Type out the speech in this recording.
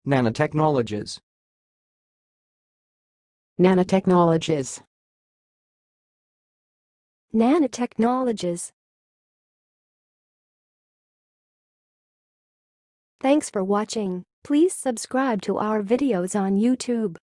Nanotechnologies. Nanotechnologies. Nanotechnologies. Thanks for watching. Please subscribe to our videos on YouTube.